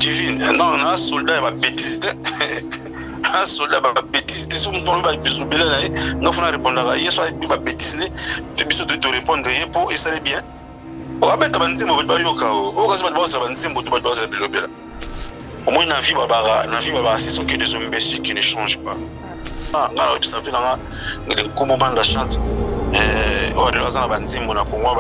divine. Non, un soldat va bêtise. Un soldat va bêtise. Si on doit bisouber là, nous faut répondre à hier soit va bêtise. Tu peux te répondre pour et ça est bien. On va mettre un symbole de yoka. On va se mettre un symbole de yoka. Au moins, la vie va c'est ce que des imbéciles qui ne changent pas. On a observé dans le moment de la chante. On va dire que les gens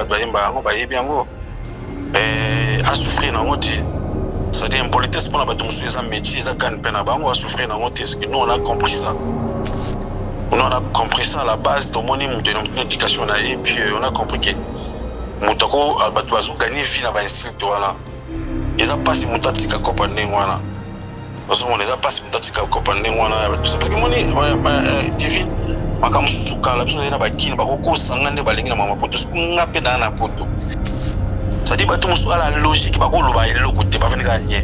à souffrir dans notre c'est-à-dire impolitesse pour la bâtiment métier ça gagne peine à bango à souffrir dans notre parce que nous on a compris ça. On a compris ça à la base de mon éducation et puis on a compris que mutako albatwazo gagner vie na ba insulte wala. Ils ont passé mutatika kopane wana. Parce qu'on les a passé mutatika kopane wana parce que mon divine makamu suka la biso na bakini bakoko sangane balingi na mama poto nga pe na poto. Ça dit bato musu ala logique ba ko loba eloko te ba venir gagner.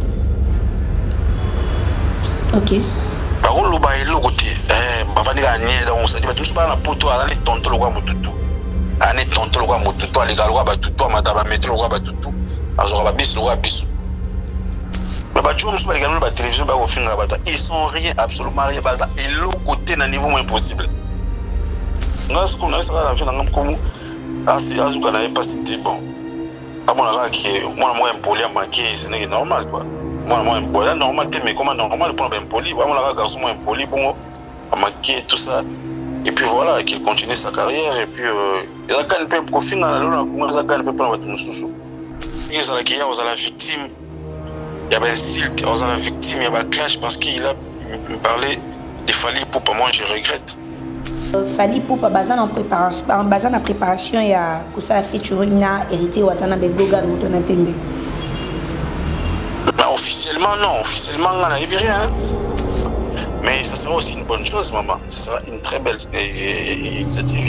OK. Ba ko loba eloko te ba venir gagner donc ça dit bato musu ba na poto ala ni tonto lokwa mututu. Ani tonto lokwa mututu ali galwa ba tutu amata ba metro lokwa ba tutu azo ba biso lokwa biso. Mais ba tuo musu ba galwa ba télévision ba ko finga bata ils sont rien absolument rien ba za eloko te na niveau moins possible. Ngas ko na ça la fin ngam komu asi azuka na pas si bon. À mon avis, moi impoli à manquer, ce n'est normal quoi. Moi impoli, normal, mais comment normal pour un impoli? Moi mon garçon impoli, bon, à manquer tout ça. Et puis voilà, qu'il continue sa carrière et puis il a gagné un profil dans la loi, comment il a gagné un peu pour nous sous. Il y a la victime, il y a un silt, il y a la victime, il y a un clash parce qu'il a parlé de Fally Ipupa. Moi je regrette. Fally Ipupa basé en préparation il y a Kosala featuring na hérité Watana Begoga Mutona Tembe. Officiellement non, officiellement on n'a rien. Mais ça sera aussi une bonne chose maman, ce sera une très belle initiative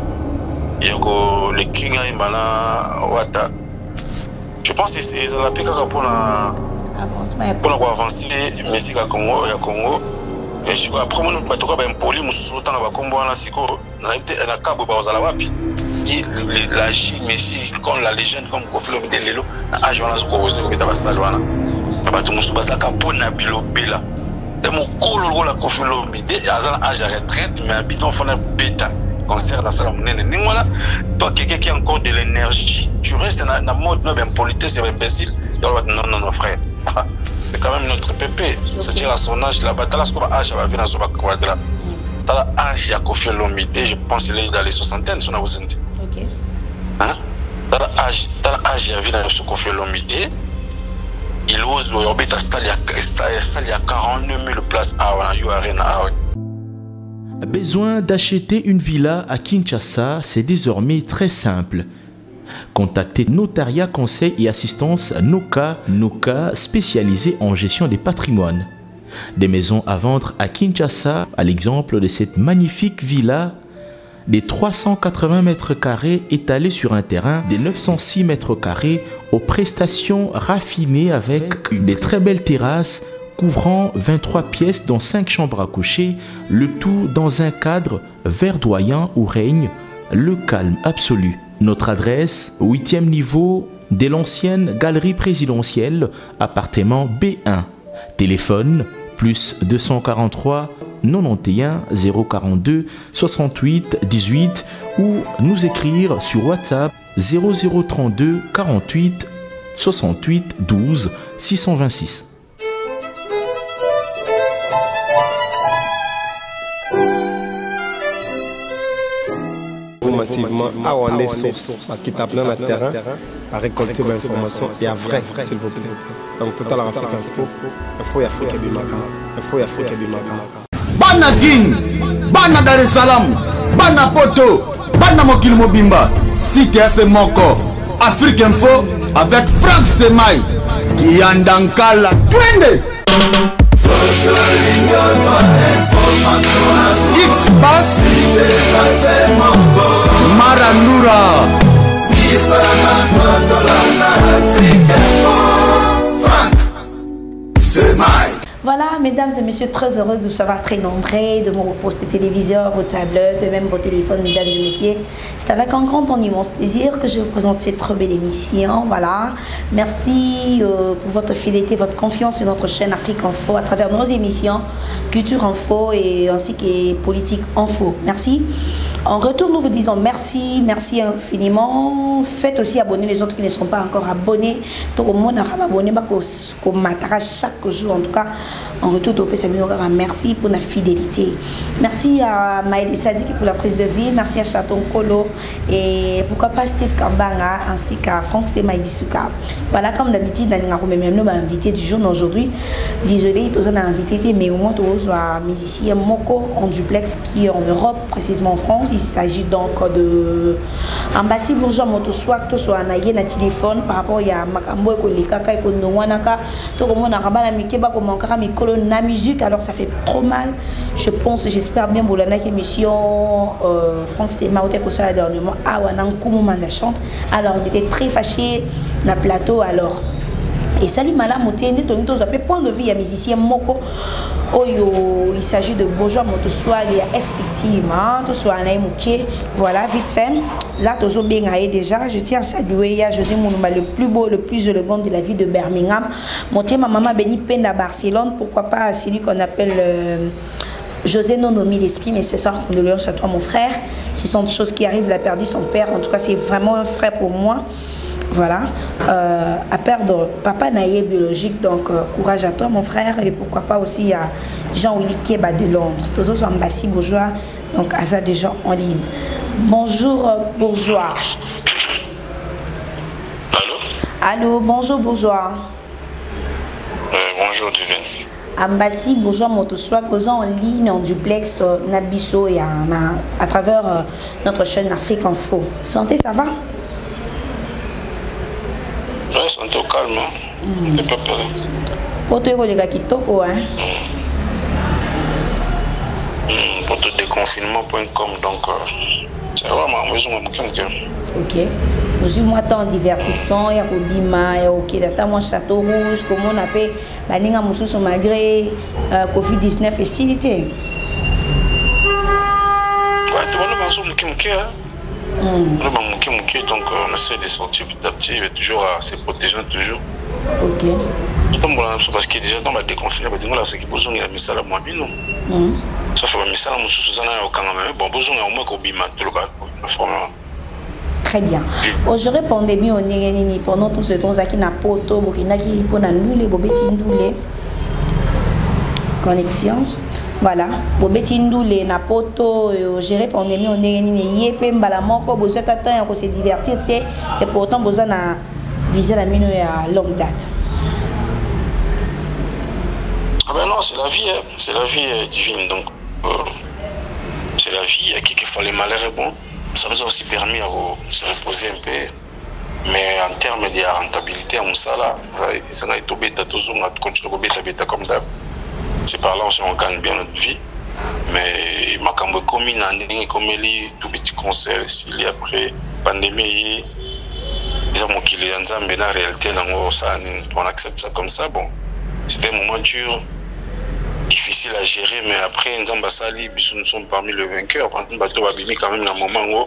yako le King Imana Wata. Je pense que c'est la plus pour la avancer musique à Congo et à Congo. Et je crois après moi nous bateau ba impoli mususu tanga ba kombo na siko na été na kabo ba ozala wapi la Chine Messi comme la légende comme Kofi Olomide lelo na age wana zo ko ko beta ba salwana bato mususu bazaka pona bilobela tellement kolo la Kofi Olomide azana age à retraite mais bidon fona beta concert na sala munene ningwana toi quelqu'un qui a encore de l'énergie tu restes na mode no ben politesse et imbécile non frère. C'est quand même notre pépé. C'est-à-dire à son âge, la bataille, ce qu'on a âge, elle va venir à son quadra. Dans l'âge, il y a Kofi Olomide, je pense qu'il est dans les soixantaines, son absence. OK. Hein? Dans l'âge, il y a venir à son Kofi Olomide. Il ose, il y a 42 000 places à Arena. Besoin d'acheter une villa à Kinshasa, c'est désormais très simple. Contactez Notariat Conseil et Assistance Noka, spécialisé en gestion des patrimoines. Des maisons à vendre à Kinshasa, à l'exemple de cette magnifique villa des 380 mètres carrés étalée sur un terrain de 906 mètres carrés aux prestations raffinées avec des très belles terrasses couvrant 23 pièces dont 5 chambres à coucher, le tout dans un cadre verdoyant où règne le calme absolu. Notre adresse, 8e niveau de l'ancienne galerie présidentielle, appartement B1. Téléphone, plus 243 91 042 68 18 ou nous écrire sur WhatsApp 0032 48 68 12 626. Massivement à on est source qui tape dans le terrain à récolter l'information et à vrai s'il vous plaît. Donc Total Africa il faut Afrique Bimaka, il faut Afrique Bimaka. Bana King, Bana Dar es Salaam, Bana Poto, Bana Mokil Mobimba, Cité FM Moko, Afrique Info avec Franck Semaï, Yandankala, Twende. X-Bass Maranura Voilà, mesdames et messieurs, très heureuse de vous savoir très nombreux, de vos postes téléviseurs, vos tablettes, de même vos téléphones, mesdames et messieurs. C'est avec un grand, immense plaisir que je vous présente cette très belle émission. Voilà, merci pour votre fidélité, votre confiance sur notre chaîne Afrique Info à travers nos émissions Culture Info et ainsi que Politique Info. Merci. En retour, nous vous disons merci, merci infiniment. Faites aussi abonner les autres qui ne sont pas encore abonnés. Tout le monde a abonné, chaque jour en tout cas. En retour, merci pour la fidélité. Merci à Maïli Sadiki pour la prise de vie. Merci à Chaton Kolo et pourquoi pas Steve Kambanga ainsi qu'à Franck Semaïdi Souka. Voilà, comme d'habitude, nous invité du jour aujourd'hui. Désolé, tous on a invité, mais au moins tous un musicien Moko en duplex qui est en Europe, précisément en France. Il s'agit donc de Ambassi Bourgeois Motoswak, tout soit un na téléphone par rapport à Makambo et Kolikaka et Kondowanaka. Tout le monde a rabat la mikeba comme encore la musique, alors ça fait trop mal. Je pense, j'espère bien pour la émission Franck Stéma au Tekosa dernièrement à Wanankoumouman la chante. Alors il était très fâché dans le plateau alors. Et Salimala Moutiende, point de vue à musicien Moko. Il s'agit de Bourgeois Motoswag et effectivement, tout soit un Mouké. Voilà, vite fait. Là, tout bien déjà. Je tiens à saluer José Mounouma, le plus beau, le plus élégant de la ville de Birmingham. Montier ma maman Béni Peine à Barcelone. Pourquoi pas celui qu'on appelle José Nonomi l'esprit, mais c'est ça, condoléances à toi, mon frère. Ce sont des choses qui arrivent, il a perdu son père. En tout cas, c'est vraiment un frère pour moi. Voilà, à perdre papa naïe biologique, donc courage à toi mon frère et pourquoi pas aussi à Jean-Willy Keba de Londres, tous autres Ambassi Bourgeois, donc à ça des gens en ligne. Bonjour Bourgeois. Allô? Allô, bonjour Bourgeois. Bonjour Divine. Ambassi Bourgeois Motoswak, aux en ligne en duplex, Nabiso et à travers notre chaîne Afrique Info. Santé, ça va? Ouais, santé au calme, hein. C'est pas pareil. Pour toi, les gars qui toko, hein? Pour tout déconfinement.com, donc c'est vraiment besoin de quelqu'un. Ok. Nous avons un divertissement, il y a Bima, il y a OK, il Château Rouge, comment on appelle, Baninga Moussous malgré Covid-19 et s'ilité. Ouais, tu vois, nous avons donc on essaie de sortir petit à petit, mais toujours à se protéger toujours. Ok. Parce que déjà dans ma déconfinement, c'est qu'il besoin de la message à moi, non? Ça fait un message à mon sous-sous-sous, bon, besoin au moins qu'on bima tout le bas, très bien. Aujourd'hui, pandémie, on est pendant tout ce temps, qui n'a pas auto, qui n'a qui pour nous les bobetines doulées. Connexion. Voilà, Bobetindou les napoto gérer pandémie on est ni yepé mbalamon ko besoin d'attendre pour se divertir et pourtant besoin na viser la mine à longue date. Ah ben non, c'est la vie, hein. C'est la vie divine donc c'est la vie qui fait les malheurs bon. Ça nous a aussi permis à se reposer un peu, mais en termes de rentabilité à Moussala, ça n'a été bêta toujours on a continué à bêta comme d'hab. C'est par là on gagne bien notre vie. Mais ma cambo commune en comme il tout petit concert s'il y après pandémie ils ont qu'il y a en réalité on accepte ça comme ça. Bon, c'était un moment dur, difficile à gérer, mais après nous sommes parmi les vainqueurs. Quand même un moment où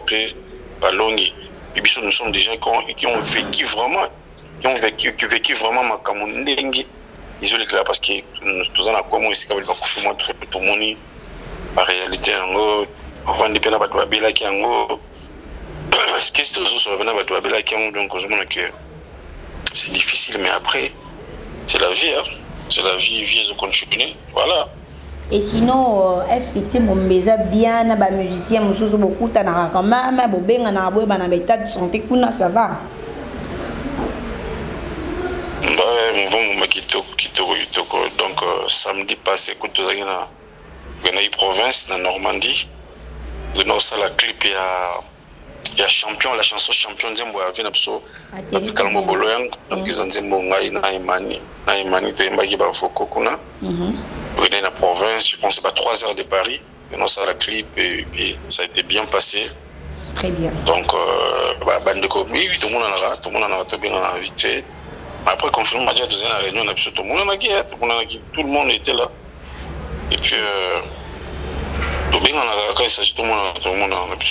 nous sommes des gens qui ont vécu vraiment ma cambo ils ont l'éclat parce que nous avons comment ici quand il va coucher moi tout le monde en réalité on vend des peines à Batouabela qui en ce qui se trouve sur la Batouabela qui en donc c'est difficile mais après c'est la vie hein. C'est la vie de continuer voilà. Et sinon effectivement mais bien na musicien mususu beaucoup tanaka quand même bobenga na boye bana état de santé kuna ça va. Donc samedi passé quand nous avons eu province dans Normandie nous avons la clip il y a champion la chanson champion Zembo avait n'abso Kalmo Boloyang donc ils ont Zembo ngai na imani to imbaki ba foko kuna dans la province je pense pas 3 heures de Paris nous avons la clip et puis ça a été bien passé. Très bien. Donc bande de oui tout le monde en a bien invité. Après, confinement, j'ai deuxième réunion, on a tout le monde tout le monde était là. Et puis, tout bien, quand il s'agit tout le monde a pu.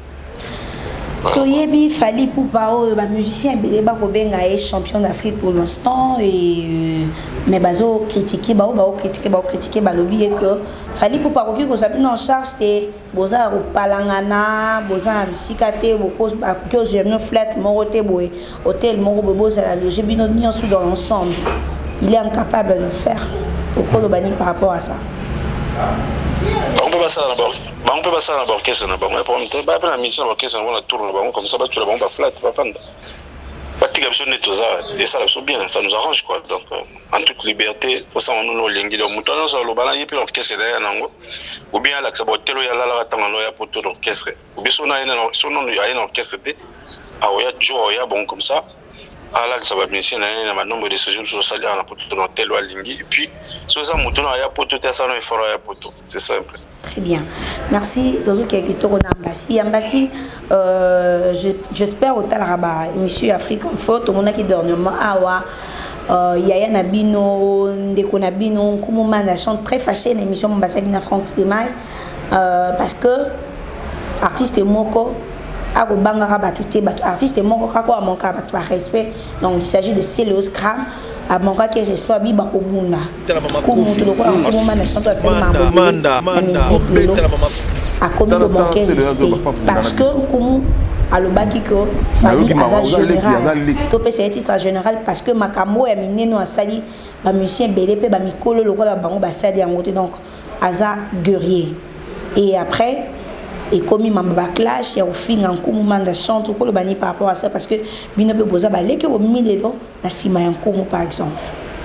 Toyebi Fally Ipupa, musicien est champion d'Afrique pour l'instant et mais bazo critiquer lobby que Fally Ipupa qui ko sapi en charge te boza au palangana boza sikate boko ko je flat morote boy hôtel moro boza la loger bino nyonso dans l'ensemble il est incapable de le faire au kolobani par rapport à ça. On peut pas ça d'abord. On peut pas ça d'abord. Qu'est-ce qu'on a pas? On peut pas la mission d'abord. Qu'est-ce qu'on a tourné d'abord comme ça? Tu la bombe flat, pas fan. Pas de caption net aux arts. Et ça, c'est bien. Ça nous arrange quoi. Donc en toute liberté, pour ça on nous l'engueule. Donc nous ça le balan et puis l'orchestre derrière nango. Ou bien là que ça va telo ya là là attend là ya pour tout l'orchestre. Ou bien si on a un orchestre ah ouais jour ya bon comme ça. Ah là ça va bien si on a un nombre de séjours sur ça là pour tout l'hôtel ou à Lingui et puis sur ça mouton ya pour tout ça il faut ya pour tout. C'est simple. Très bien. Merci. Dozo Kekito Ambassi. Ambassi, j'espère au Talraba, Monsieur Afrique Info, tout le monde qui dernièrement, Awa, Yaya Nabino, Ndeko Nabino, Koumouma, la chante très fâchée l'émission Mbassa Gina Franck Stemay, parce que artiste Moko, Ako Bangara Batouté, artiste Moko, Kako Amonka Batou par respect, donc il s'agit de Célos Cram. À mon cas qui reste à Biba Kobunda. Comme tout le monde, comment on a chanté à cette musique a commis le manquer respect. Parce que comme à le baki que Fally Aza général, topé c'est titre général parce que Makambo est miné nous a sali, ba musicien BDP ba mikolo le roi bango ba sali en côté donc Aza guerrier. Et après et comme il m'a backlash, il y a au fin en commande de chante ou le bani par rapport à ça parce que bino be boza ba leke au milieu la sima en comme par exemple.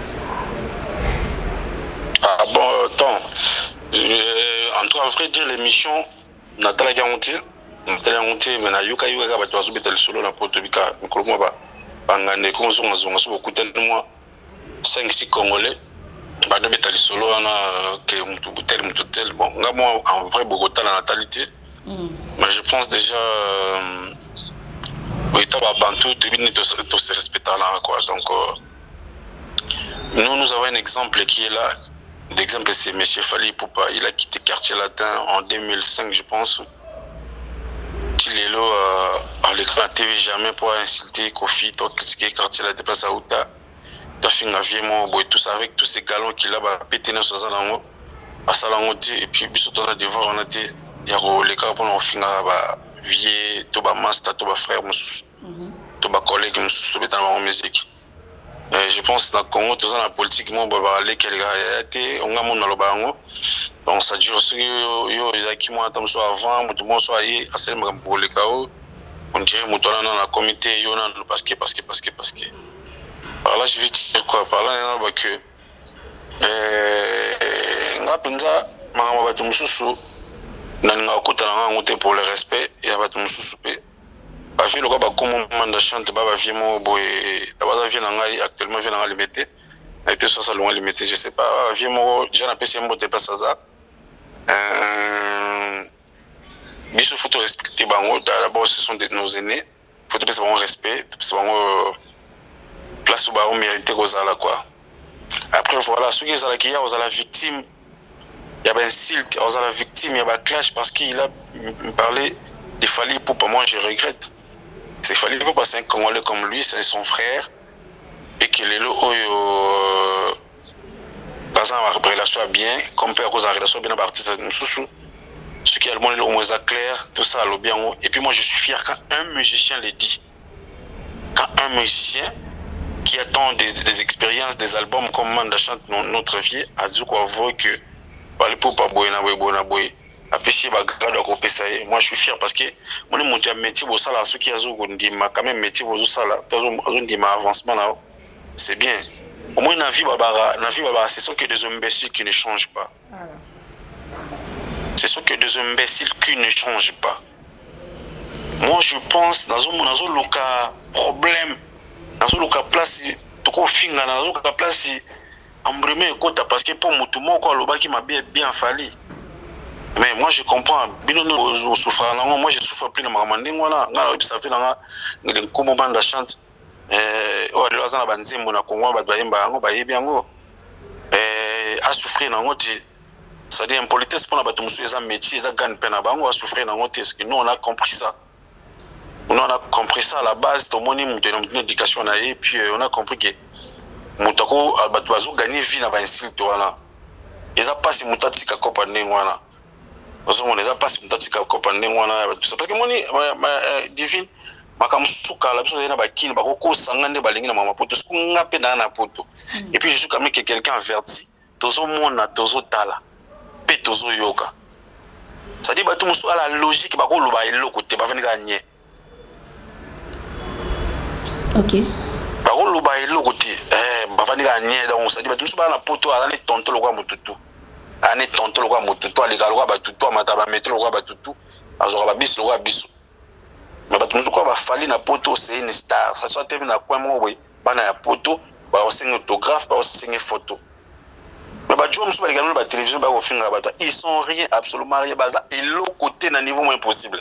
Ah bon en tout cas vrai dire l'émission Nathalie Garanti mais na yuka yuka ba toazu betel solo na potobika mikolo ba bangane ko zonga beaucoup tellement 5-6 congolais ba de betel solo na que mutu tel bon ngamo en vrai Bogota la natalité. Mais je pense déjà oui ça va bantu tout se respecter là quoi donc nous avons un exemple qui est là l'exemple c'est monsieur Fally Ipupa il a quitté Quartier Latin en 2005 je pense il est là à l'écran TV jamais pour insulter Kofi toi critiquer Quartier Latin pas ça ou ta fait un avion boy tout ça avec tous ces galons qu'il a pété dans ce salon à Salangoti et puis surtout on a devoir on a été il y a les cas pour nous finir bah vieux tout bas master tout bas frère tout bas collègue tout dans la musique je pense dans Congo tout ça la politique moi bah les quel gars était on a mon dans le bango donc ça dure ce yo ils a qui moi attends soit avant tout monde soit y à celle pour les cas on dirait mon dans la comité yo non parce que par là je vais dire quoi par là il y a que nga penza mama batu mususu nanga okutana nga ngote pour le respect ya batu mususu pe ba vie lokaba comme manda chante ba vie mo boy ba vie nanga actuellement vie nanga limité et tout ça loin limité je sais pas vie mo déjà na PC mbote pas ça biso faut respecter bango d'abord ce sont nos aînés faut te passer bon respect c'est bon place où ba on mérite kozala quoi. Après voilà ceux qui sont là qui y a la victime il y a ben silt aux la victime il y a clash parce qu'il a parlé de Fally Ipupa moi je regrette c'est Fally Ipupa c'est un Congolais comme lui c'est son frère et qu'il est là par exemple la relation bien comme peut à cause de la relation bien artiste sous ce qui est le monde au moins clair tout ça le bien et puis moi je suis fier quand un musicien le dit quand un musicien qui attend des expériences des albums comme Manda chante notre vie a dit quoi voit que Fally Ipupa boy après si bagado ko pesa moi je suis fier parce que mon est monté à métier au sala ceux qui azo ndima quand même métier au sala tozo ndima avancement là c'est bien au moins na vie baba c'est ce que des imbéciles qui ne changent pas voilà. C'est ce que des imbéciles qui ne changent pas moi je pense dans un loka problème dans un loka place to ko finga dans un loka place embrumé kota parce que pour mutumo ko loba qui m'a bien fallu. Mais moi je comprends bino souffre moi je souffre plus de ma mandingo là ngala ça fait là ngale kombo banda chante oyo lelo aza na banzembo na Congo bato bayemba yango bayebi yango asouffrir nango te, c'est-à-dire impolitesse mpona bato mosusu eza métier eza gane mpe na bango asouffrir nango te, parce que nous on a compris ça. Nous on a compris ça à la base, tomoni moto na moto éducation na ye, puis on a compris que moto ko bato bazo gagner vie na ba insulte wana eza pasi moto atika kopa ndenge wana ozomona eza pasi moto atika kopa ndenge wana parce que moni divine makambo suka la biso na bakini bakokosanga nde balingi na mama poto siku nga mpe na poto et puis je suis comme que quelqu'un averti tozomona tozotala mpe tozoyoka, c'est-à-dire bato mosusu ala logique bakoloba eloko te bavandika nye. Ok. Bakoloba eloko te bavandika nye, donc c'est-à-dire bato mosusu bana poto azali tonto lokwa motutu ane tonto lokwa motutu alika lokwa batutu amata bamete lokwa batutu azoka babiso lokwa biso. Mais bato mosusu kwa bafali na poto c'est une star, ça soit tebe na coin moko boye bana ya poto baosenga autographe baosenga photo. Mais bah, la télévision, ils sont rien, absolument rien. Et l'autre côté, d'un niveau moins possible.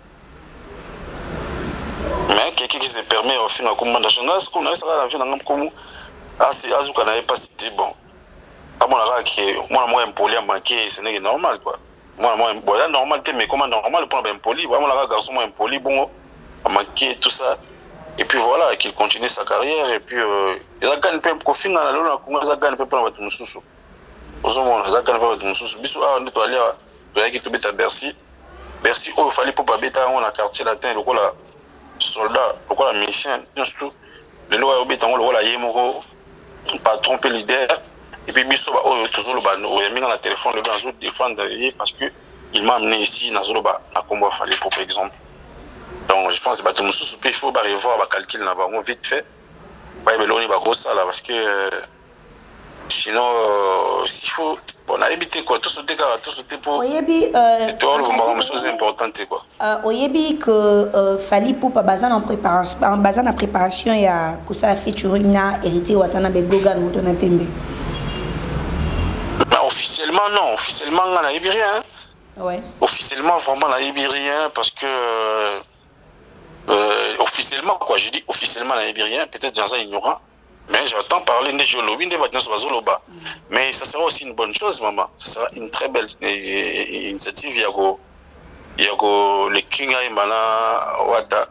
Mais quelqu'un qui se permet de faire un commandation, ce qu'on a, c'est la vie d'un comme c'est Azuka n'avait pas cité bon. À mon avis, moi, impoli à manquer, ce n'est normal, quoi. Moi, normal, mais comment normal pour un impoli? Moi, la garçon impoli, bon, à manquer tout ça. Et puis voilà, qu'il continue sa carrière. Et puis, il a gagné un peu de profit dans la loi, il a gagné un peu de sous. Ozomona za kana va mususu biso a ndo ali a ki tobeta Bercy o fallait pour pas beta on a quartier latin lokola soldat lokola mission surtout le loi obeta on lokola yemoko pas tromper leader et puis biso ba o tozolo ba no yeminga na téléphone le banzo défendre parce que il m'a amené ici na zoloba na combo fallait pour exemple. Donc je pense que bato mususu il faut ba revoir ba calcul na bango vite fait ba beloni ba ko sala parce que sinon, s'il faut, on a évité quoi, tout ce pour. Oyebi, chose importante quoi. Oyebi que Fally Ipupa bazan en préparation, il y a que ça featuring na hérité watana begoga nous donne tembe. Officiellement non, officiellement on n'a rien. Ouais. Officiellement vraiment on n'a rien parce que officiellement quoi, je dis officiellement on n'a rien, peut-être dans un ignorant. Mais j'entends parler de Jolobi, de Batna. Mais ça sera aussi une bonne chose, maman. Ça sera une très belle initiative. Il y a le King Aimana Wata.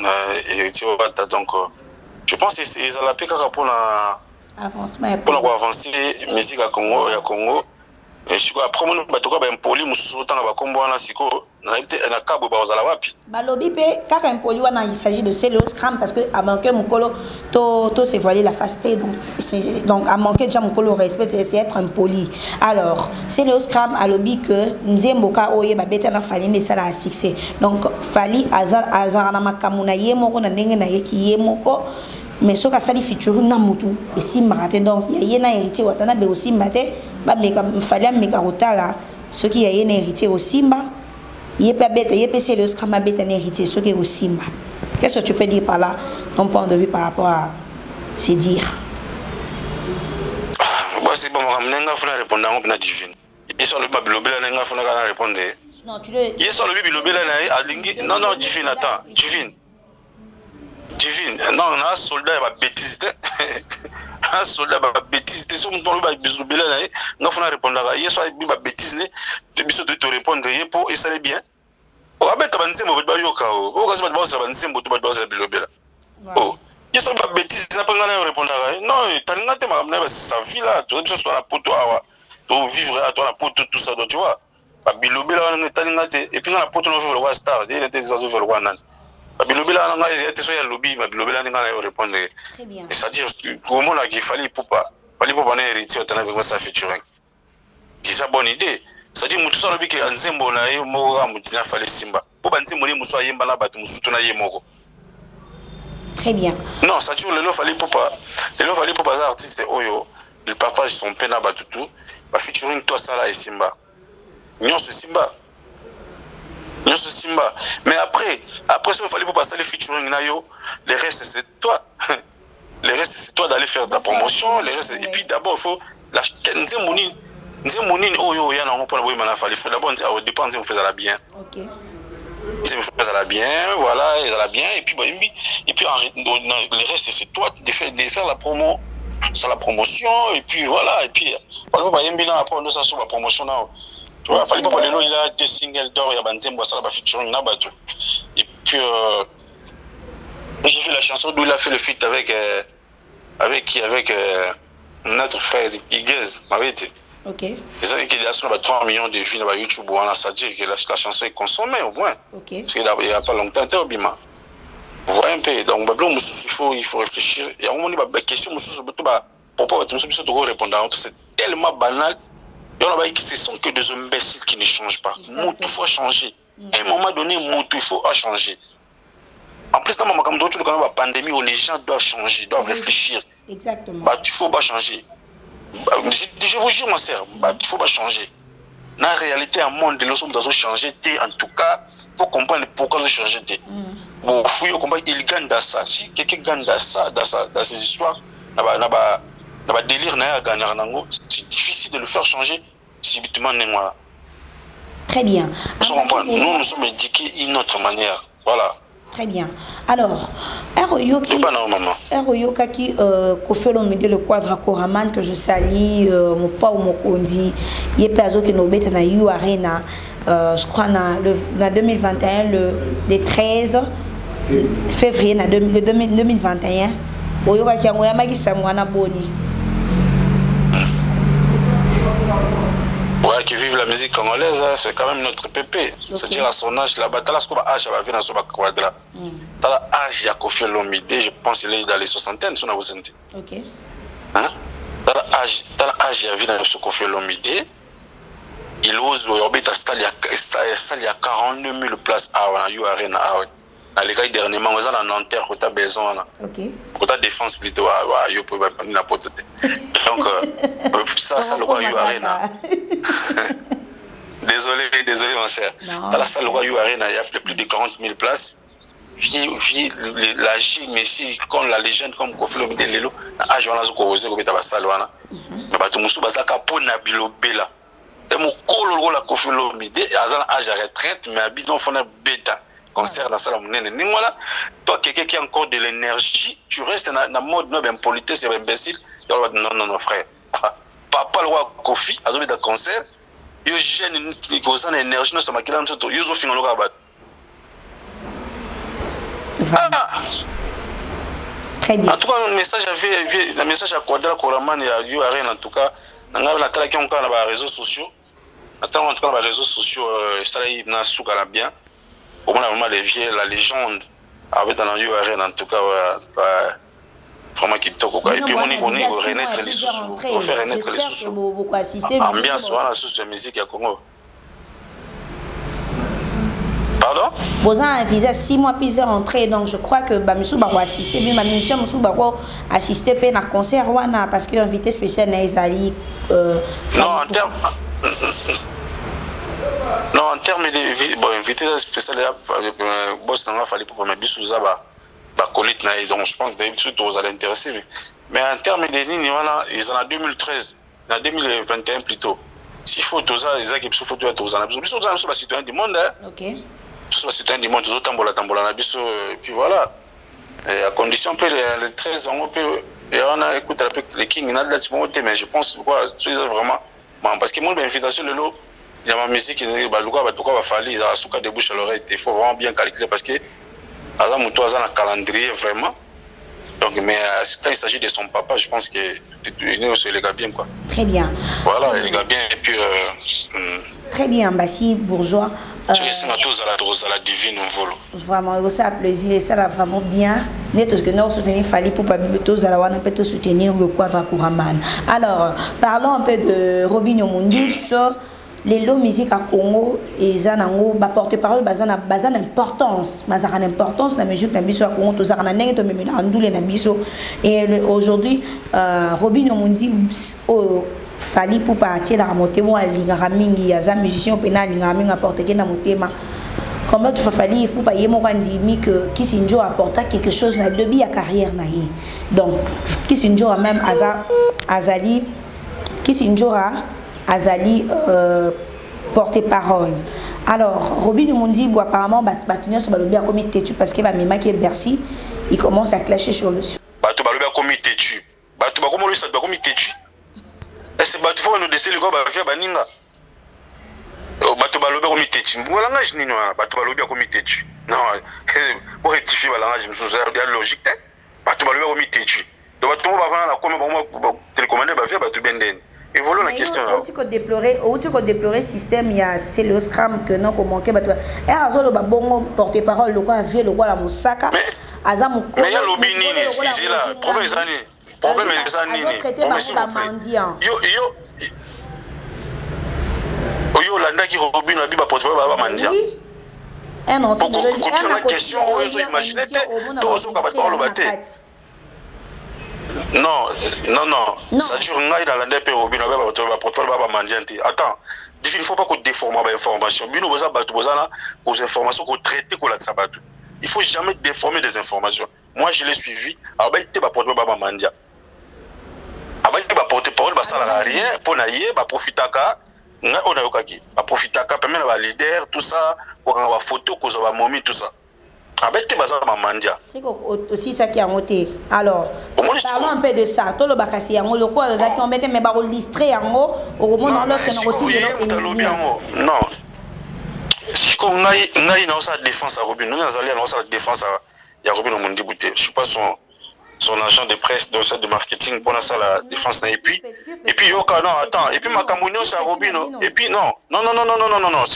Donc, je pense que c'est la paix pour avancer la musique à Congo et à Congo. Et je crois après mon bateau ba impoli mususu tanga ba kombo wana siko na ibite na kabo ba ozala wapi balobi pe kaka impoli wana il s'agit de Céléos Cram parce que a manqué mukolo to se voiler la faceté donc a manqué déjà mukolo respect c'est être impoli. Alors Céléos Cram a lobby que nzemboka oye ba beta na Fally ne sala à succès donc Fally azar na makamuna yemoko na ndenge na yeki yemoko. Mais ce qui est featuring na mutu et si maraté donc il y a un hérité watana be aussi maté ba meka Fally meka rotala ce qui y a un hérité aussi mba il peut bête il peut Céléos Cram bête un hérité ce qui est aussi mba. Qu'est-ce que tu peux dire par là ton point de vue par rapport à ces dire? C'est bon nga funa répondre on na divine et sur le babilobela nga funa kana répondre non tu le il sur le babilobela na alingi non divine attends divine non on a un soldat va bêtise un soldat va bêtise son ton ba bisobela na nga funa répondre il soit ba bêtise tu biso de te répondre pour et ça est bien o abeta banzembo ba yoka o ka se ba sa banzembo to ba sa bilobela oh il soit pas bêtise na pas ngana répondre non talinga te makamna sa vie là tu biso sur la poto awa to vivre à toi la poto tout ça donc tu vois ba bilobela na talinga te et puis na la poto no veut le voir star il était des veut le voir nan Babilobela n'a été sur le lobby, Babilobela n'a pas répondu. C'est-à-dire, comment la Fally Ipupa n'a hérité de sa featuring. C'est sa bonne idée. C'est-à-dire, tout ça, le but que Nzembo na yo moga mutina Fally Simba. Pour Nzembo ni muso yemba na batu muso na yemoko. Très bien. Non, ça tue le Fally Ipupa. Le Fally Ipupa c'est artiste oyo, il partage son peine à batutu, ba featuring toi ça là et Simba. Nyon ce Simba. Mais après il fallait pour passer les featuring nayo, les restes c'est toi. Les restes c'est toi d'aller faire ta promotion, les restes et puis d'abord il faut la Nzemoni oh yo ya na on pour la boy mana fallait faut d'abord on dépend on fait ça bien. OK. Ça va bien, voilà, ça va bien. Et puis, le reste, c'est toi de faire la promo, c'est la promotion. Et puis, voilà. Et puis, après, on a ça sur la promotion. Tu vois, il a deux singles d'or, il y a un featuring. Et puis, j'ai fait la chanson d'où il a fait le feat avec notre frère Iguez, m'avait dit. Ok. Ils avaient qu'il y a sur 3 millions de vues sur YouTube, ça dit que la chanson est consommée au moins. Ok. Parce qu'il n'y a pas longtemps, au Bima. Vous voyez un peu. Donc, il faut réfléchir. Il y a un moment où il y a des questions, pourquoi tu me répondre. C'est tellement banal. Il y a ce sont que des imbéciles qui ne changent pas. Il faut changer. À un moment donné, il faut changer. En plus, dans la pandémie où les gens doivent changer, doivent réfléchir. Exactement. Il faut pas changer. Je vous jure, ma sœur, il faut pas changer. Dans la réalité, un monde de l'ensemble doit changer. En tout cas, il faut comprendre pourquoi ils ont changé. Bon, il gagne dans ça. Si quelqu'un gagne dans ça, dans ces histoires, il délire, c'est difficile de le faire changer subitement. Très bien. Nous nous sommes éduqués d'une autre manière. Voilà. Très bien. Alors, Eroyoka qui fait le quadre à Koraman que je salue, mon pa ou mon kondi, il y a personne qui nous met dans You Arena, je crois, en 2021, le 13 février 2021. Oyoka qui a un magi Samuana Boni. Ouais, qui vivent la musique congolaise, c'est quand même notre pépé. C'est-à-dire à son âge, la bataille, ce qu'on a âge, elle va venir dans son quadra. Dans l'âge, il y a Kofi Olomide, je pense qu'il est dans les 60aines, si on a vous senti. Ok. Hein? Dans l'âge, il y a vu dans ce Kofi Olomide, il ose, il y a 42 000 places à You Arena. Dans les cas dernièrement, on a Nanterre, on a besoin. Ok. On a défense plutôt, you peux pas la porte. Donc, ça, le roi You Arena. Désolé, mon cher. Dans la salle roi You Arena, il y a plus de 40 000 places. La J, Messi, comme la légende, comme Kofi Olomide Lelo, je vais vous causer comme la salle. Mais tout le monde a pour Nabilo Bella. C'est mon colo la Kofi Olomide, il a un âge à retraite, mais habite fond bêta. Concert dans la salle. Toi, quelqu'un qui a encore de l'énergie, tu restes dans le mode politesse, c'est imbécile. Non, frère. Papa, le roi Kofi, a un concert, il gêne une énergie, il a fini le rabat. Très bien. En tout cas, le message à Quadra Koraman et à You Arena, en tout cas, on a les réseaux sociaux. En tout cas, les réseaux sociaux, ça a bien. Au moins, la légende avec dans You Arena, en tout cas, vraiment qui toque. Et puis, on y renaître les sous. On fait renaître les sous. Ambiance, voilà, sous la musique à Congo. Pardon? Vous avez un visa 6 mois puis rentré, donc je crois que Bamisou va assister, mais ma mission va assister à un concert parce qu'il y a un invité spécial Naïzali. Non, en termes de invité spécial, boss n'a pas fallu pour me bisous colite donc je pense que d'habitude vous allez intéresser. Mais en termes de lignes, voilà, ils en ont 2013, en 2021 plutôt. S'il faut tout ça, ils ont qu'il faut tout ça. Ils sont citoyens du monde. Ok. Ils sont citoyens du monde, ils ont tambola, et puis voilà. Et à condition que les 13 ans, et on a écouté les Kings, il y a de mais je pense que c'est vraiment. Parce que moi, l'invitation, il y a ma musique, il y a va falloir, il y a un de bouche à l'oreille. Il faut vraiment bien calculer parce que, à la moto, il y a un calendrier vraiment. Donc, mais quand il s'agit de son papa, je pense que les gars bien quoi. Très bien. Voilà, les gars bien et puis. Très bien, Bassi Bourgeois. Tu es à la divine volo. Vraiment, ça a plaisir et ça va vraiment bien. Nous avons soutenir Fali pour pas tous à la one peut soutenir le quadre Koraman. Alors, parlons un peu de Robinho Mundips. Les lots musique à Congo et zanango ba porte-parole bazana importance mazara importance la musique na biso à Congo to zara na ndenge to memela andule na biso et aujourd'hui Robinho Mundips Fali pour partir la motema alingara mingi ya za musicien pena alingara mingi apporter ke na motema comment tu Fali pour pas yemo kandimi que Kisinjo apporta quelque chose na debi ya carrière na ye donc Kisinjo a même Azali Kisinjo Azali porte-parole. Alors, Robin Mondibo, apparemment, Batunia sur Balobi a commis têtu parce qu'il va même qui est Bercy, il commence à clasher sur le sujet. Batou Balobi a commis têtu. Batou Balobi a commis têtu. Est-ce que Batou faut nous décider le gars va faire Baninga? Batou Balobi a commis têtu. Voilà, langage ni noir. Batou Balobi a commis têtu. Non, pour rectifier le langage, il y a logique. Batou Balobi a commis têtu. Donc Batou va faire la commande, télécommander, va faire Batou Benden. Et voilà la question. Où tu peux déplorer système, il y a c'est le scram que non comment que et azolo ba bon porte-parole le quoi vie le quoi la musaka azamu ko mais il y a lobby nini ici là problème ça ni problème ça nini yo landa qui Robin a dit ba porte-parole ba mandia un autre la question ils ont imaginé tout ce qu'on va parler baté. Non, ça dure dans la DP Robin attends, il ne faut pas qu'on déforme l'information. Aux informations qu'on traite il ne faut jamais déformer des informations. Moi je l'ai suivi, il était porte-parole Mandia. Il était porte-parole ça n'a rien pour naïe, profiter on a eu profiter permettre les leaders tout ça, pour avoir photo qu'on va momie tout ça. C'est aussi ça qui a monté. Alors, parlons un peu de ça. Tout le bakasi yango le quoi là qui on mettait mais ba listré yango au moment lorsque on retire non. Si qu'on ngai na sa défense à Robin, nous allons na sa défense à ya Robin Mondibo. Je suis pas son agent de presse de marketing pour la défense et puis yoka non attends et puis Makamunio c'est Robin et puis non s'il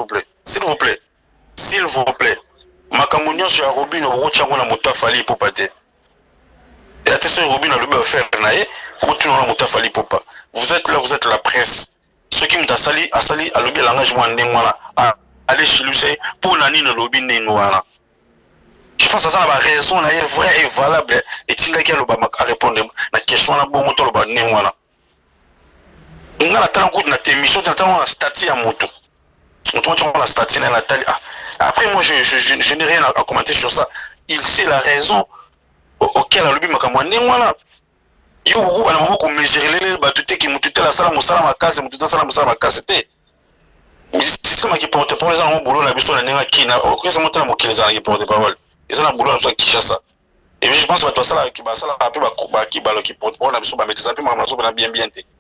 vous plaît Makamunio sur Robin au Rochango na motafali pour pas et attention Robin a le faire naé pour tout na motafali pour pas vous êtes la presse ceux qui m'ont sali à lobby l'engagement ndengwana aller chez lui c'est pour nani na lobby ndengwana je pense que ça a raison là est vrai et valable et tinga qui a répondre la question na bon moto loba ndengwana ngala tala coup na émission tala na statut ya moto. La statine à la taille. Après, moi, je n'ai rien à commenter sur ça. Il sait la raison auquel a lobby makamwani. Voilà. Il y a beaucoup de mesures. Batute qui mutute la salle, musala ma case, mutute la musala ma case. C'est ça qui porte pour les gens au boulot. La personne n'a qui n'a aucun moment de moquer les gens qui portent parole. Ils ont un boulot à Kinshasa. Et je pense que toi, ça là, qui va ça là, après, qui porte parole, la personne va mettre ça, puis ma bien.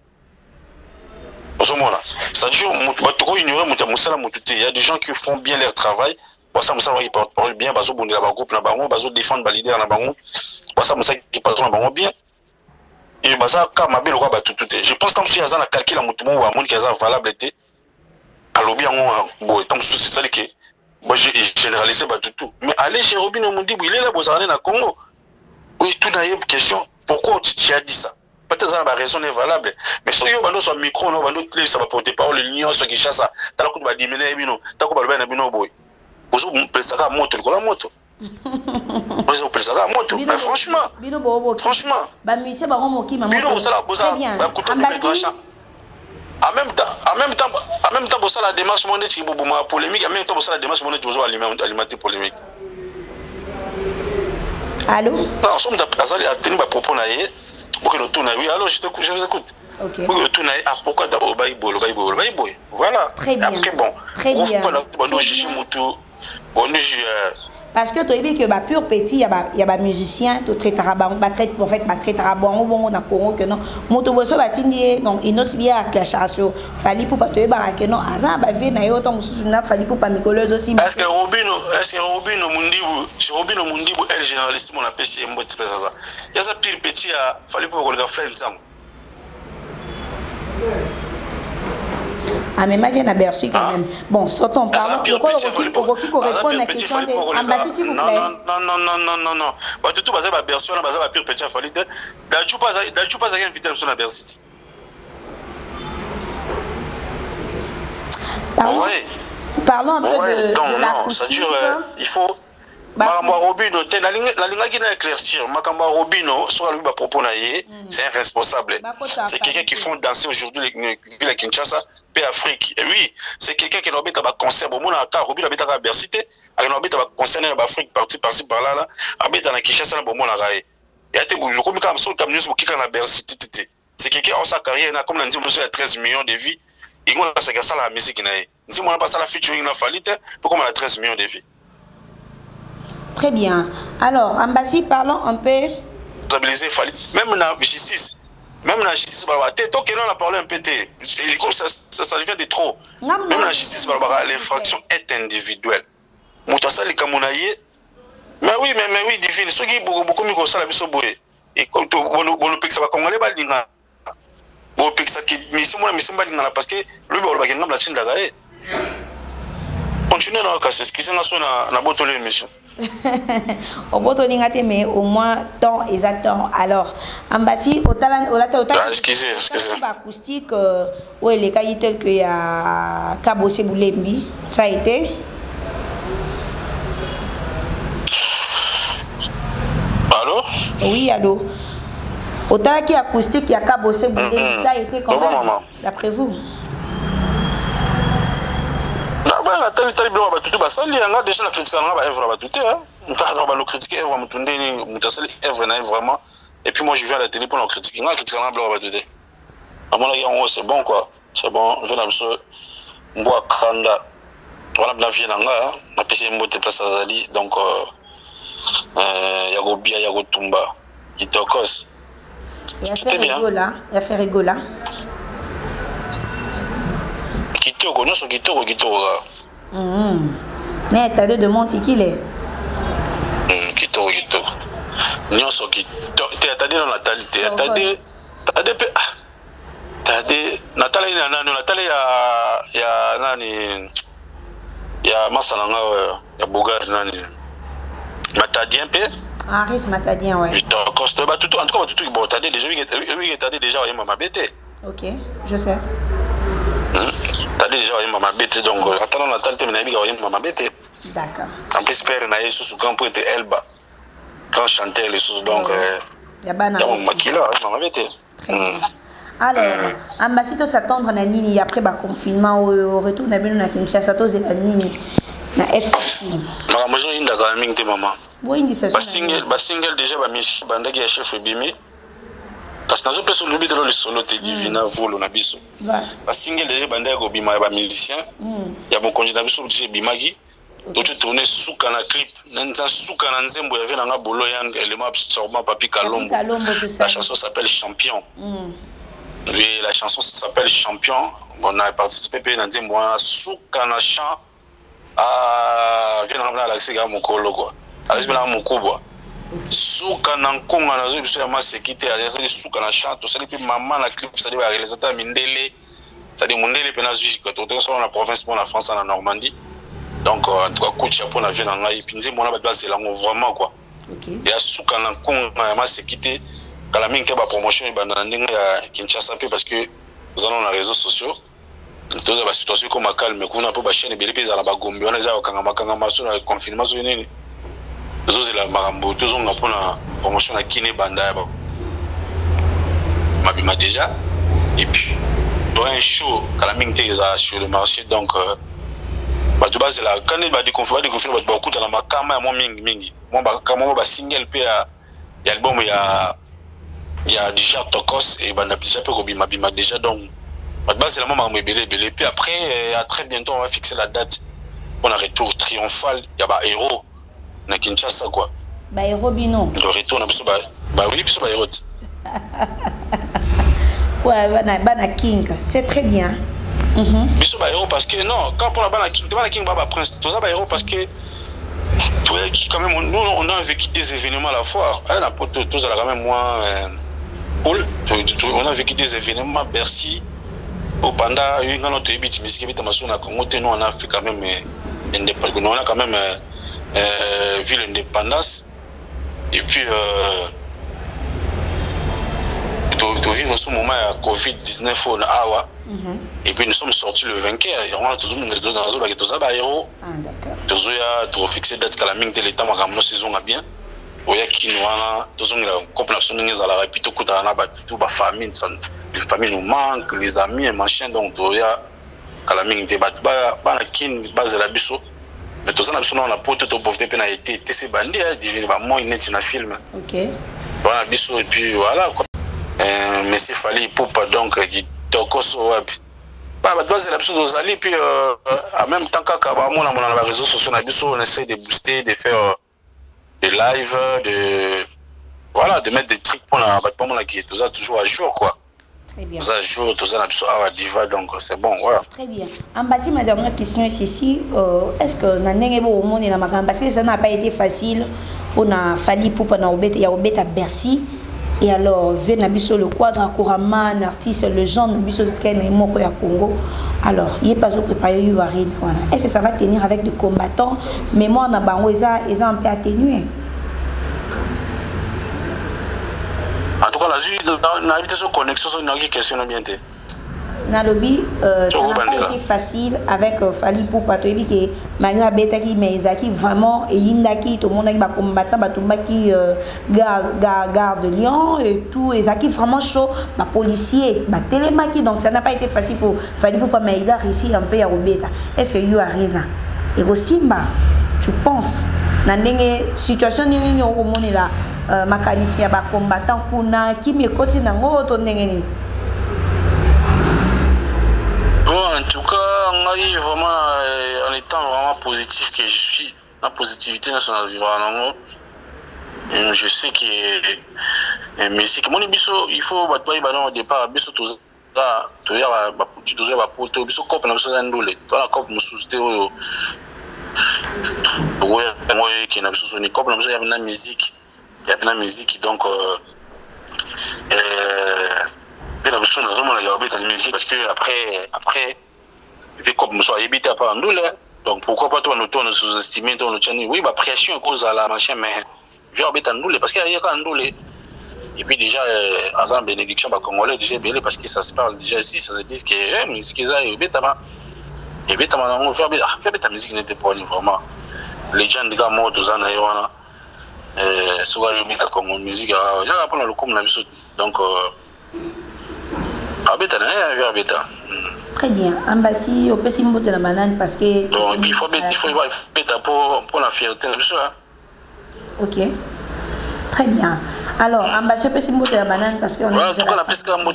Ça dure, il y a des gens qui font bien leur travail. Ça qui parlent bien, groupe, défendre les leaders, qui parlent bien. Et je pense que si il y a un calcul à mon qui est valable, à lobby, c'est ça que j'ai généralisé tout. Mais aller chez Robin Mondibo, il est là, vous allez dans Congo. Oui, tout n'a une question. Pourquoi tu as dit ça? Peut-être que la raison est valable. Mais si on a un micro, on a ça va porter parole, l'union, ce qui chasse, t'as la coup de diminuer, t'as coup de bien, boy. Vous avez ça à moto, la moto. Vous avez ça à moto. Mais franchement, en même temps, pour ça la démarche monétique, pour ma polémique, en même temps, pour ça la démarche monétique, vous allez alimenter polémique. Allô? Non, sommes à tenir ma propos naïe. Pour que le tourne, oui, alors je vous écoute. Ok. Pour que le tourne, pourquoi d'abord voilà. Très bien. Après, bon. Très bien. Parce que tu as vu que bah pur petit il y a ba musicien tu traite araban ba traite en fait ba traite araban bon na Congo que non moto boso ba tindi donc inos bien clashation fali pour pas te ba que non aza ba vie na yo tant mususu na fali pour pas micolose aussi. Est-ce que Robin Mondibo est généraliste mon appelle c'est mot très ça. Il y a ça pire petit a fali pour que le frère ensemble. Ah mais malgré la Bercy quand même. Bon, sortons par pourquoi qui répond à la question de ambassade s'il vous plaît. Non. Bah tout basé à Bercy, on a basé à pire petit falite. Dajou pas à inviter sur la Bercy. Parlons un peu de la ça dure il faut Makamba Robino, la ligne qui n'a éclaircir. Makamba Robino, soit lui va propos naïe, c'est un responsable. C'est quelqu'un qui font danser aujourd'hui les villes à Kinshasa, paix Afrique. Et oui, c'est quelqu'un qui n'a pas de concert. Bon, mon accord, Robino habite à Bercy, il n'a pas de concert en Afrique, par-ci par-là, habite à Kinshasa, bon, mon araï. Et à tes bouts, je crois que comme nous, qui a Bercy, c'est quelqu'un en sa carrière, comme l'a dit, il a 13 millions de vies. Il a ça la musique. Si on a passé la featuring na Falite, pourquoi on a 13 millions de vies? Très bien. Alors, Ambassi, parlons un peu. Stabiliser Falite. Même la justice. Même la justice, tant qu'on a parlé un peu, ça devient de trop. Même la justice, l'infraction est individuelle. Moutassa les Kamonaye. Mais oui, divine. Ceux qui beaucoup mieux que ça, la biso boé. Et comme tu bon pique ça va congolais balinga. Bon pique ça qui mission balinga parce que lui bon balinga la Chine d'agaé. Continuez dans le cas, c'est ce qui s'est na boto l'émission. Au boto n'ingate mais au moins temps exactement. Alors, Ambassi, au excusez. Acoustique, où les qualités que y a Kabose Boulembi, ça a été. Allô? Oui, allô. Autant qu'il y a acoustique, il y a Kabose Boulembi, ça a été comment d'après vous? La telle bloc va tout ça il y a déjà la critique va œuvre va tout on va critiquer œuvre mutundé ni mutasali œuvre na vraiment et puis moi je viens à la télé pour la critiquer la critique va bloc va tout à mon avis c'est bon quoi c'est bon je n'aime ça mboa kanda voilà bien vient nga na pc mbote place azali donc ya go bien ya go tumba kitokos c'était bien il a fait rigola kitoko non so kitoko mais t'as de monter qu'il est kitoko non so kitoko t'as dit dans la talité t'as dit Nathalie ya nani ya masalanga ya Bougard nani Matadien pe Aris Matadien ouais kitoko c'est ba tout en tout cas tout bon t'as dit déjà oui t'as dit déjà il m'a bêté OK je sais t'as déjà eu maman bête donc attends la tante mais nabi eu maman bête d'accord en plus père na yesu sous camp était Elba quand chantait les sous donc ya bana makila maman bête alors Ambassi to s'attendre na nini après ba confinement au retour na bino na Kinshasa to zela nini na FT maman zo inda ka mingi maman bo indi ça ba single déjà ba michi bandaki ya chef bimi parce que nazo peso lobi de le solo te divina volo na biso ba single déjà bandaki ko bima ba musicien ya bon konji na biso DJ bimagi donc tu tourner souka na clip nza souka na nzembo ya vena nga bolo yang élément absorbant Papi Kalombo la chanson s'appelle Champion oui la chanson s'appelle Champion on a participé dans nzembo souka na chant vena nga la sega mokolo quoi alors c'est mon kubwa souka na nkonga na zo biso ya masekite ya souka na chant to sali pe maman na clip ça dit ba réalisateur mindele ça dit mondele pe na zuji ko to so na province pour la France en Normandie donc en tout cas coach pour la vie na ngai pinzi mona ba base la vraiment quoi OK ya souka na nkonga ya masekite kala mingi ba promotion e bana ndinga ya Kinshasa pe parce que nous allons na réseaux sociaux tous ba situation comme calme kuna po ba chaîne bele pe za na ba gombi wana za kanga makanga maso na confinement so nini tous la marambo tous on a pour la promotion à Kiné Banda m'a déjà et puis pour un show calamité sur le marché donc bah de base là quand il va déconfiner beaucoup dans la makama moi mingi moi ba kama ba single pe ya album ya déjà Tokos et Banda déjà pe ko bima déjà donc bah de base là moi belé puis après à très bientôt on va fixer la date pour un retour triomphal il y a ba héros na Kinshasa quoi ba héros bino le retour na biso ba oui biso ba héros ouais bana king c'est très bien biso ba héros parce que non quand pour la bana king ba prince tout ça ba héros parce que toi quand même nous on a vécu des événements à la fois elle a tout ça quand même moi on a vécu des événements Bercy au panda il y a notre habit musique vite maso na Congo nous on a fait quand même indépendant on a quand même ville indépendance et puis de vivre ce moment à Covid-19 on a et puis nous sommes sortis le 24 et on a toujours dans la tout ça ba héros d'accord toujours ya trop fixé date que la mine de l'état ma saison a bien oya kinwana toujours la complexe n'engeza la répéto kuta na ba tout ba famille les familles nous manquent les amis et machin donc oya kala mine de ba na kin base la biso mais tout ça on a porté tout pauvreté pe na été c'est bandé divine ba moi net na film OK voilà biso et puis voilà quoi monsieur Fally Ipupa donc qui tokoso wapi Bah, c'est la chose aux alliés, puis en même temps, quand on a les réseaux sociaux, on essaie de booster, de faire des lives, voilà, de mettre des trucs pour la qui est toujours à jour, quoi. Très bien. Toujours à jour, tout ça, à diva, donc c'est bon, voilà. Très bien. Ambassi, ma dernière question est ceci. Est-ce que Nanenge au monde est parce que ça n'a pas été facile pour na Fali pour na Obet, il y a Obet à Bercy. Et alors, Venabiso le quadre à Kouraman, artiste, le genre Nabiso de Sky Naimoko à Congo. Alors, il n'est pas au préparé Uarine. Voilà. Est-ce que ça va tenir avec des combattants? Mais moi, on a un peu atténué. En tout cas, la invitation connexion, c'est une question bien. Nalobi, ça n'a pas été facile avec Fali pour Patoebi qui est malgré Betaki, mais Zaki vraiment et Indaki, tout le monde a combattant, Batumba qui garde Lyon et tout, et Zaki vraiment chaud, ma policier, ma télémaki, donc ça n'a pas été facile pour Fali pour pas, mais il a réussi un peu à Robeta. Est-ce que you arena et aussi, tu penses, dans une situation où on est là, ma canicien, ma combattant, qui me continue à ng'o en tout cas, vraiment, en étant vraiment positif que je suis, la positivité nationale, je sais que musique, mon biso, il faut battre au départ, biso tout ça, tu dois avoir pour tout, biso cop na biso zandole, toi la cop mususte oyo, ouais, moi qui na biso soni cop na biso y a la musique, donc parce que après il comme nous soit évité par nous là, donc pourquoi pas toi nous sous-estimer ton oui bah pression à cause de la machin, mais je vais en nous parce qu'il y a quand nous et puis déjà Azam bénédiction bah congolais déjà belé parce que ça se parle déjà ici, ça se dit que musique ça et bêta on faire ta musique n'était pas vraiment les gens de gars morts dans un aéroport souvent il bêta comme musique il y a pas le comme la biso donc très bien. Ambassi, on peut s'y de la banane parce que. Donc, il faut pour la fierté. Ok. Très bien. Alors, Ambassi, on peut s'y de la banane parce qu'on a. En tout cas, la piste on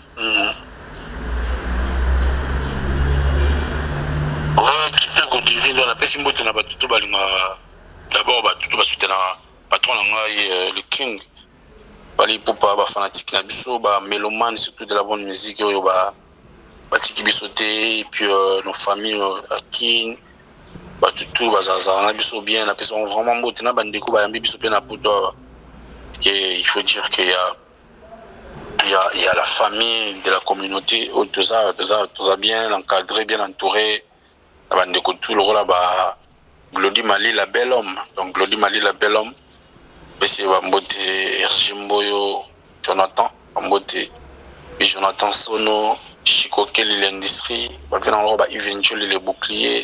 d'abord, tout va soutenir patron le King. Pour pas fanatique na biso ba mélomane surtout de la bonne musique yo ba tiki bisoté et puis nos familles King ba tout bazaza na biso bien na personne vraiment motina bandeko ba yambi biso bien na poto que il faut dire qu'il y a la famille de la communauté tout ça bien encadré, bien entouré bandeko tout le rôle ba Glody Mali la belle homme, donc Glody Mali la belle homme. C'est Wambote Erjimboyo, Jonathan, Wambote, Jonathan Sono, Chico Kelly l'industrie, Eventually les boucliers,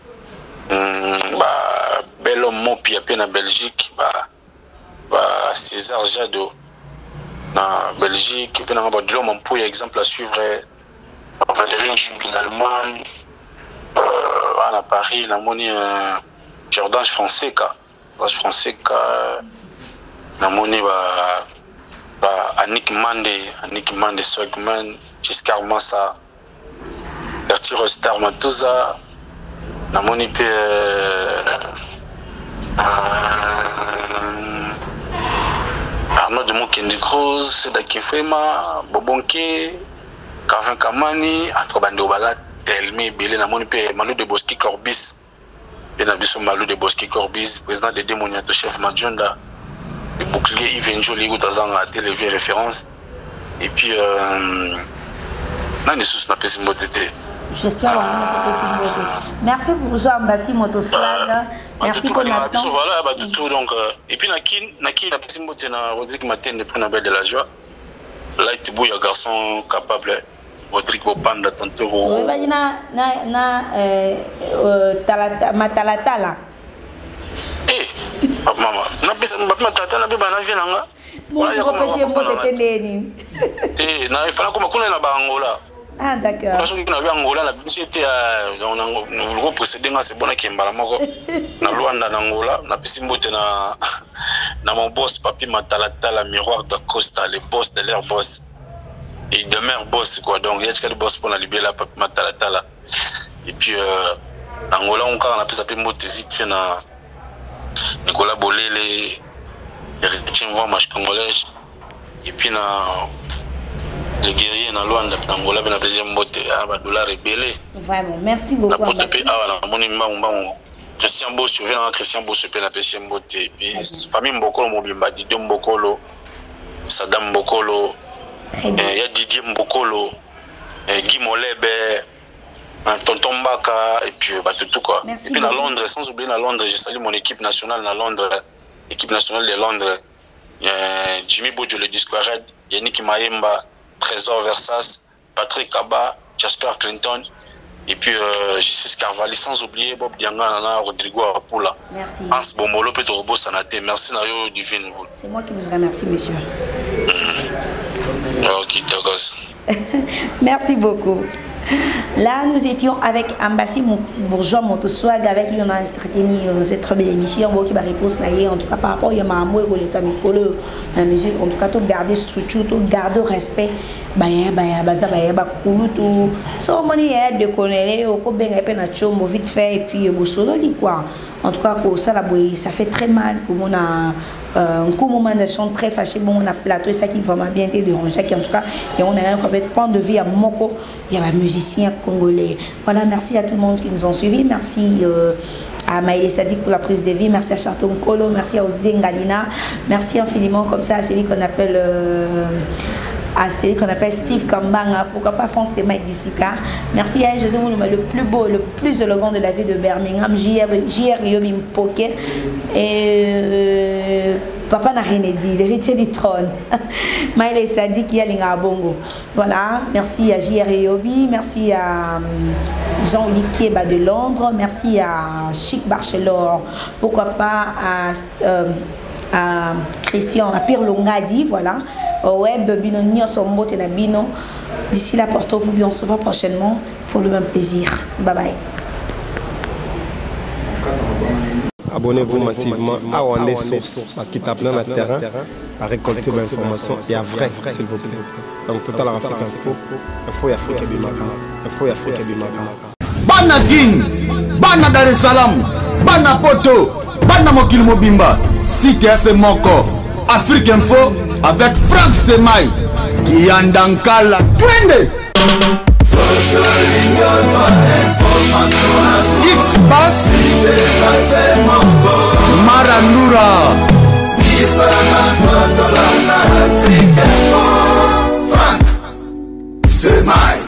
Bel homme Mopi en Belgique, César Jado, en Belgique, venant de l'homme pour exemple à suivre Valérie Jubin Allemagne, à Paris, la monnaie Jordan Fonseca, la monnaie Annick Mande Swagman, Giscard Massa, Bertiro Star Matuza, la monnaie Arnaud de Mokendi Cruz, Sedaki Fema, Bobonke, Carvin Kamani, Atrobando Balat, Telmi, Belé, la monnaie Malou de Boski Corbis, Benabiso Malou de Boski Corbis, président de Démoniato, chef Madjonda. Le bouclier Eventually où dans la télé référence et puis j'espère merci pour Jean Ambassi Motoslag merci pour notre temps voilà tout donc et puis Naki na Simbote na Rodrigue Matin de prendre belle de la joie là il y a un garçon capable Rodrigue Bopanda tantôt Matalatala maman, na pesa mbapima tata na beba na vie nanga. Moi je repese mbote tendeni. Na ifala kuma kuna na bangola. Ah d'accord. Parce que na bangola na bisité on a le précédent c'est bon ki mbala moko. Na Luanda na Angola, na pesi mbote na mon boss Papi Matalatala miroir de Costa, le boss de leur boss. il demeure boss quoi. Donc il y a des boss pour la libérer la matalatala. Et puis Angola encore on a pu s'appeler moté vite fait na Nicolas Bolele héritier voir match congolais. Et puis na les guerriers dans Luanda puis Angola ben deuxième moté à Badola rebellé. Vraiment, merci beaucoup. La porte puis ah na mon Christian Bosso vient Christian Bosso puis la deuxième moté. Puis famille Mbokolo Mobimba Didier Mbokolo Saddam Mbokolo. Il y a Didier Mbokolo, Guy Molebe, Tonton Mbaka, et puis tout quoi. Merci et puis à Londres, sans oublier à Londres, j'ai salué mon équipe nationale à Londres, l'équipe nationale de Londres. Jimmy Boudjou, le disque Red, Yannick Mayemba, Trésor Versas, Patrick Kaba, Jasper Clinton, et puis J6 Carvalho, sans oublier Bob Dianga, Rodrigo Apula. Merci. Hans Bomolo, Pedro Robo Sanate. Merci Nayo Divine. C'est moi qui vous remercie, monsieur. Merci beaucoup. Là, nous étions avec Ambassi Bourgeois Motoswag. Avec lui, on a entretenu cette très belle émission. Qui va répondre en tout cas par rapport à Yamamoue et les Kamikolo, la musique. En tout cas, tout garder structure, tout garder respect. De connaître, vite fait, et puis quoi. En tout cas, ça fait très mal. Comme on a un moment de chant très fâché, bon, on a plateau, ça qui va bien été dérangé. En tout cas, et on a un point de vie à Moko, il y a un musicien congolais. Voilà, merci à tout le monde qui nous ont suivis. Merci à Maïlé Sadik pour la prise de vie. Merci à Chanton Kolo. Merci à Ozengalina. Merci infiniment comme ça à celui qu'on appelle. Steve Kambanga, pourquoi pas Franck Sema Dissika. Merci à Jésus le plus beau, le plus élégant de la ville de Birmingham, J.R. Yobim Poké et Papa n'a rien dit, l'héritier du trône. Maïlé Sadi qui a l'Inga Bongo. Voilà, merci à J.R. Yobi, merci à Jean-Oli Kieba de Londres, merci à Chic Barchelor, pourquoi pas à Christian, à Pierre Longadi, voilà. Au web, Bino Nyosombo Tenabino. D'ici là, portez-vous bien, on se voit prochainement pour le même plaisir. Bye bye. Abonnez-vous massivement à Wandé Source, qui tape plein de terrain, à récolter de l'information et à vrai, s'il vous plaît. Donc, Total Afrique Info, il faut y Afrique Bimaka. Il faut y Afrique Bimaka. Bana King, Bana Dar es Salaam, Bana Poto, Bana Mokil Mobimba, CTF Moko, Afrique Info avec Franck Semaï, Yandankala, Twende.